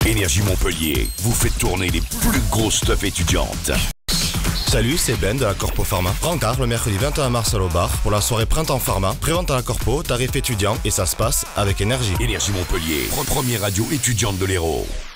Énergie Montpellier vous fait tourner les plus grosses stuff étudiantes. Salut, c'est Ben de la Corpo Pharma. Rencard le mercredi 21 mars à l'Aubar pour la soirée Printemps Pharma. Prévente à la Corpo, tarif étudiant et ça se passe avec Énergie. Énergie Montpellier, première radio étudiante de l'Hérault.